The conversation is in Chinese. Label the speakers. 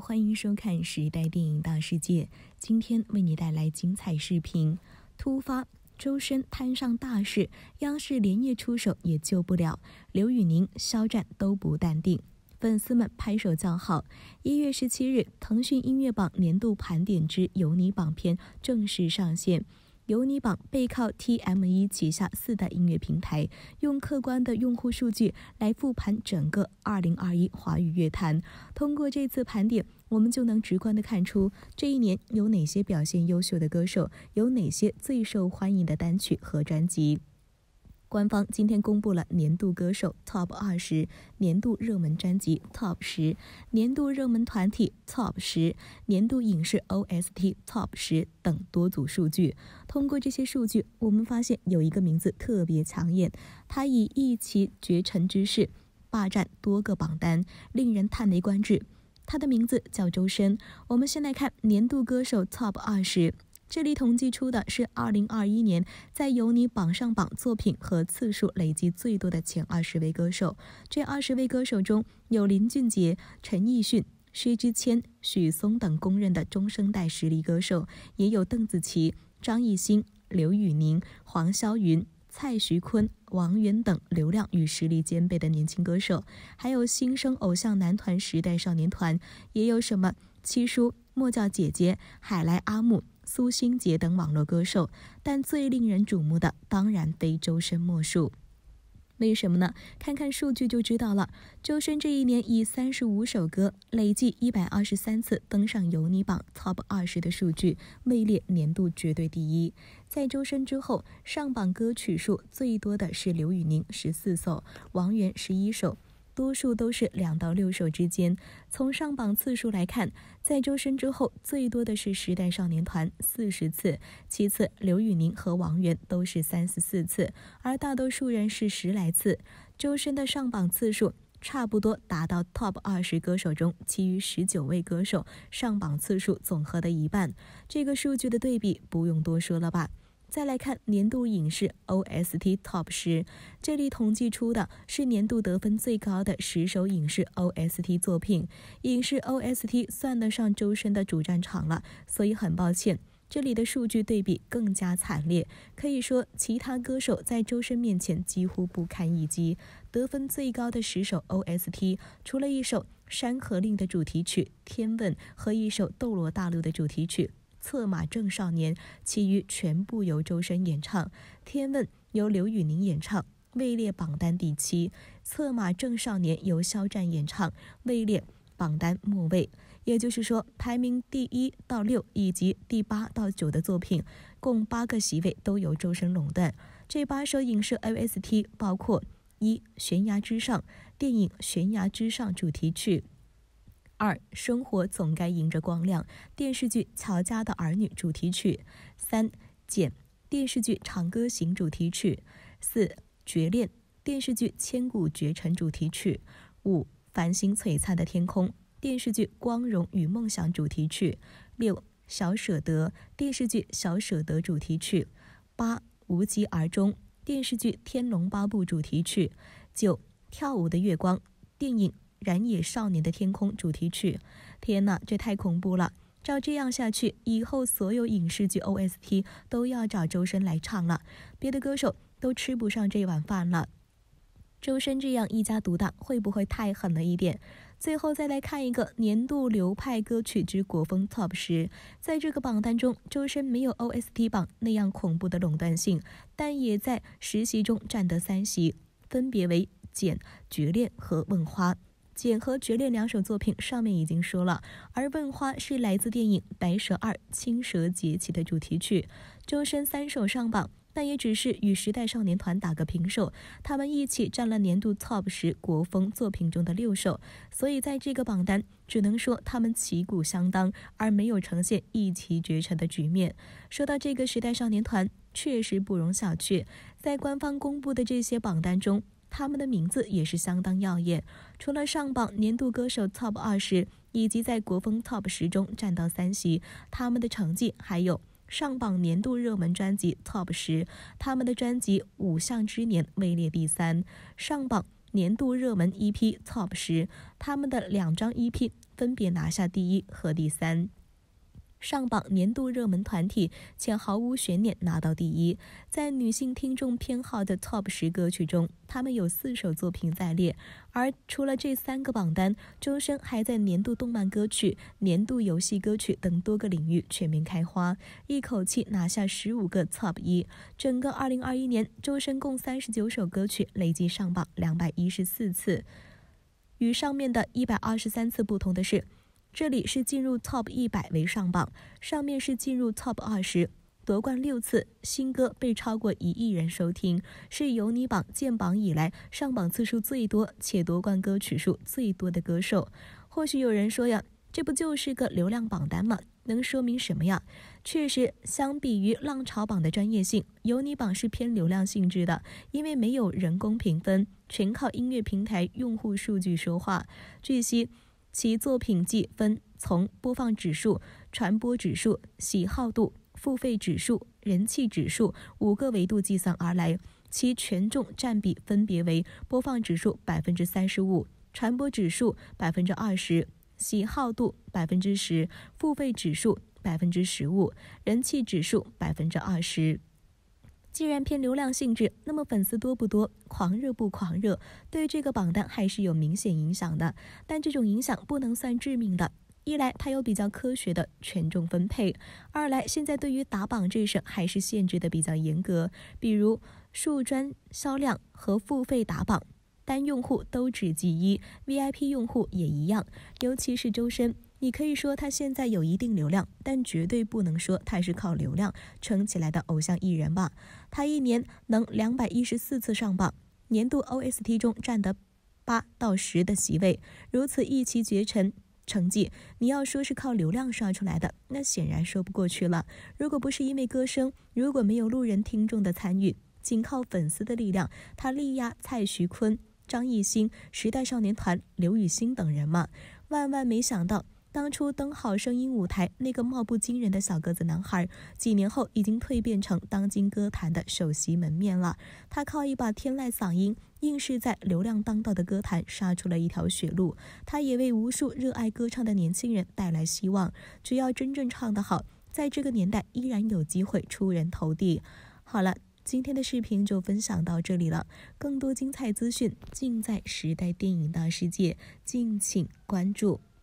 Speaker 1: 欢迎收看时代电影大世界。今天为你带来精彩视频。突发，周深摊上大事，央视连夜出手也救不了，刘宇宁、肖战都不淡定，粉丝们拍手叫好。1月17日，腾讯音乐榜年度盘点之有你榜片正式上线。有你榜背靠 TME 旗下4大音乐平台，用客观的用户数据来复盘整个2021华语乐坛。通过这次盘点，我们就能直观地看出这一年有哪些表现优秀的歌手，有哪些最受欢迎的单曲和专辑。官方今天公布了年度歌手 TOP 20、年度热门专辑 TOP 10、年度热门团体 TOP 10、年度影视 OST TOP 10等多组数据。通过这些数据，我们发现有一个名字特别抢眼，他以一骑绝尘之势霸占多个榜单，令人叹为观止。他的名字叫周深。我们先来看年度歌手 TOP 20。这里统计出的是2021年在有你榜上榜作品和次数累计最多的前20位歌手。这20位歌手中有林俊杰、陈奕迅、薛之谦、许嵩等公认的中生代实力歌手，也有邓紫棋、张艺兴、刘宇宁、黄霄云、蔡徐坤、王源等流量与实力兼备的年轻歌手，还有新生偶像男团时代少年团，也有什么七叔、莫叫姐姐、海来阿木、苏新杰等网络歌手，但最令人瞩目的当然非周深莫属。为什么呢？看看数据就知道了。周深这一年以35首歌，累计123次登上有你榜 TOP 20的数据，位列年度绝对第一。在周深之后，上榜歌曲数最多的是刘宇宁14首，王源11首。多数都是2到6首之间。从上榜次数来看，在周深之后最多的是时代少年团40次，其次刘宇宁和王源都是34次，而大多数人是10来次。周深的上榜次数差不多达到 TOP 20歌手中其余19位歌手上榜次数总和的一半。这个数据的对比不用多说了吧。再来看年度影视 OST TOP 10，这里统计出的是年度得分最高的10首影视 OST 作品。影视 OST 算得上周深的主战场了，所以很抱歉，这里的数据对比更加惨烈，可以说其他歌手在周深面前几乎不堪一击。得分最高的10首 OST， 除了一首《山河令》的主题曲《天问》和一首《斗罗大陆》的主题曲策马正少年，其余全部由周深演唱。天问由刘宇宁演唱，位列榜单第7；策马正少年由肖战演唱，位列榜单末位。也就是说，排名第1到6以及第8到9的作品，共8个席位都由周深垄断。这8首影视 OST 包括：1. 悬崖之上，电影《悬崖之上》主题曲；2. 生活总该迎着光亮，电视剧《乔家的儿女》主题曲；3. 简，电视剧《长歌行》主题曲；4. 绝恋，电视剧《千古绝尘》主题曲；5. 繁星璀璨的天空，电视剧《光荣与梦想》主题曲；6. 小舍得，电视剧《小舍得》主题曲；8. 无疾而终，电视剧《天龙八部》主题曲；9. 跳舞的月光，电影燃野少年的天空主题曲。天哪，这太恐怖了！照这样下去，以后所有影视剧 OST 都要找周深来唱了，别的歌手都吃不上这碗饭了。周深这样一家独大，会不会太狠了一点？最后再来看一个年度流派歌曲之国风 TOP 10。在这个榜单中，周深没有 OST 榜那样恐怖的垄断性，但也在10席中占得3席，分别为简、绝恋和问花。简和绝恋2首作品上面已经说了，而问花是来自电影《白蛇2青蛇劫起》的主题曲。周深3首上榜，但也只是与时代少年团打个平手，他们一起占了年度 TOP 10国风作品中的6首，所以在这个榜单只能说他们旗鼓相当，而没有呈现一骑绝尘的局面。说到这个时代少年团，确实不容小觑，在官方公布的这些榜单中，他们的名字也是相当耀眼。除了上榜年度歌手 TOP 20以及在国风 TOP 10中占到3席，他们的成绩还有上榜年度热门专辑 TOP 10，他们的专辑《五象之年》位列第3；上榜年度热门 EP Top 10，他们的2张 EP 分别拿下第1和第3。上榜年度热门团体，且毫无悬念拿到第1。在女性听众偏好的 Top 10歌曲中，他们有4首作品在列。而除了这3个榜单，周深还在年度动漫歌曲、年度游戏歌曲等多个领域全面开花，一口气拿下15个 Top 1。整个2021年，周深共39首歌曲累计上榜214次。与上面的123次不同的是，这里是进入 Top 100为上榜，上面是进入 Top 20，夺冠6次，新歌被超过1亿人收听，是有你榜建榜以来上榜次数最多且夺冠歌曲数最多的歌手。或许有人说呀，这不就是个流量榜单吗？能说明什么呀？确实，相比于浪潮榜的专业性，有你榜是偏流量性质的，因为没有人工评分，全靠音乐平台用户数据说话。据悉，其作品计分从播放指数、传播指数、喜好度、付费指数、人气指数5个维度计算而来，其权重占比分别为播放指数35%、传播指数20%、喜好度10%、付费指数15%、人气指数20%。既然偏流量性质，那么粉丝多不多，狂热不狂热，对这个榜单还是有明显影响的。但这种影响不能算致命的，一来它有比较科学的权重分配，二来现在对于打榜这事还是限制的比较严格，比如数专销量和付费打榜，单用户都只记1， VIP 用户也一样。尤其是周深，你可以说他现在有一定流量，但绝对不能说他是靠流量撑起来的偶像艺人吧。他一年能214次上榜，年度 OST 中占得8到10的席位，如此一骑绝尘成绩，你要说是靠流量刷出来的，那显然说不过去了。如果不是因为歌声，如果没有路人听众的参与，仅靠粉丝的力量，他力压蔡徐坤、张艺兴、时代少年团、刘雨昕等人嘛。万万没想到，当初登好声音舞台那个貌不惊人的小个子男孩，几年后已经蜕变成当今歌坛的首席门面了。他靠一把天籁嗓音，硬是在流量当道的歌坛杀出了一条血路。他也为无数热爱歌唱的年轻人带来希望，只要真正唱得好，在这个年代依然有机会出人头地。好了，今天的视频就分享到这里了，更多精彩资讯尽在时代电影大世界，敬请关注。